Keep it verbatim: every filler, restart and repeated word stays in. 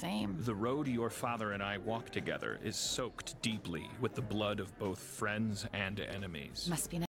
same. The road your father and I walk together is soaked deeply with the blood of both friends and enemies. Must be